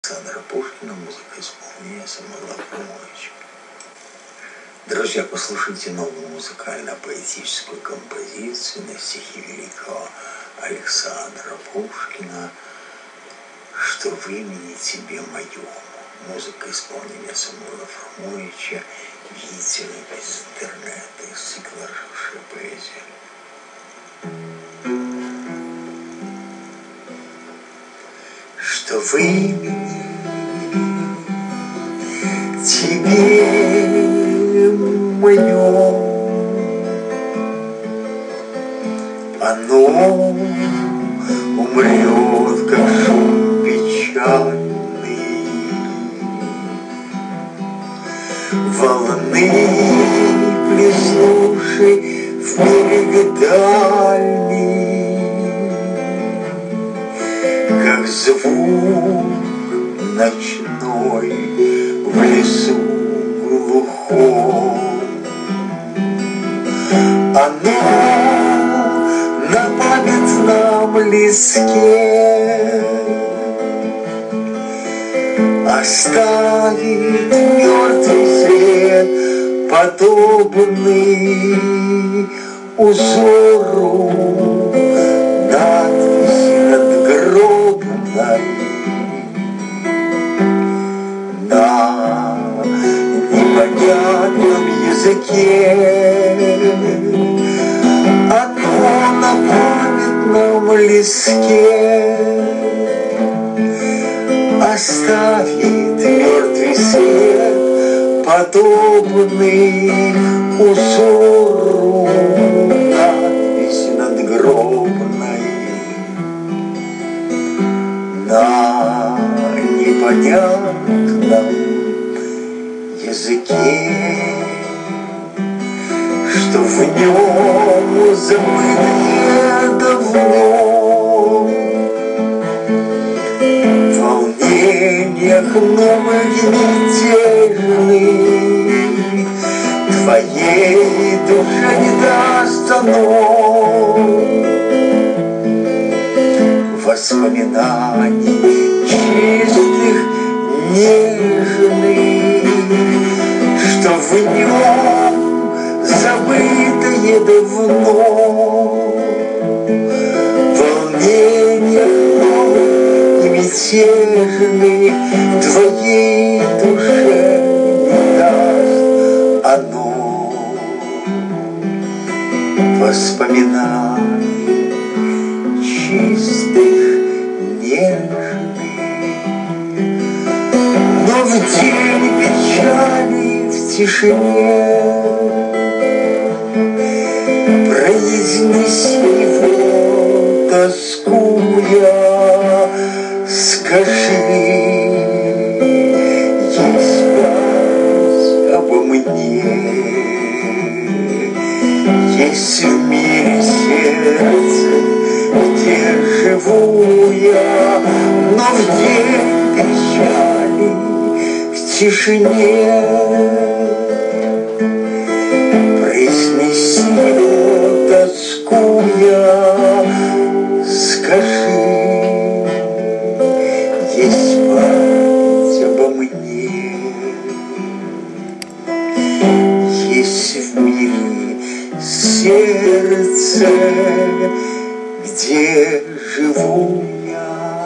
Александра Пушкина, музыка исполнения Самуила Фрумовича. Друзья, послушайте новую музыкально-поэтическую композицию на стихи великого Александра Пушкина «Что в имени тебе, моем». Музыка исполнения Самуила Фрумовича. Видите ли, из интернета, из цикла «Жившая поэзия». Что в имени тебе, моем, оно умрет, как шум печальный. Волны, плеснувшей в берег дальний, как звук ночной в лесу глухом. Оно на памятном листке оставит мертвый след, подобный узору надписи надгробной на непонятном языке. Оно на памятном листке оставит мертвый след, подобный узору надписи надгробной на непонятном языке, что в нем забытые давно в волнениях новых мятежных твоей душе не даст оно воспоминаний чистых, нежных, что в нем забытое давно волнения новых и мятежных твоей душе не даст оно воспоминаний чистых, нежных. Но в день печали, в тишине произнеси его, тоскуя, скажи, есть память обо мне, есть в мире сердце, где живу я, но в день печали, в тишине произнеси его, тоскуя, скажи, есть память обо мне, есть в мире сердце, где живу я.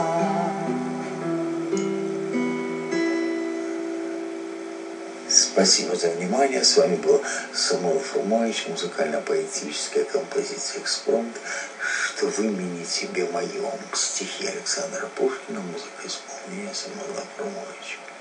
Спасибо за внимание. С вами был Самуил Фрумович, музыкально-поэтическая композиция «Экспромт», «Что в имени тебе, моем», стихи Александра Пушкина, музыка исполнения Самуила Фрумовича.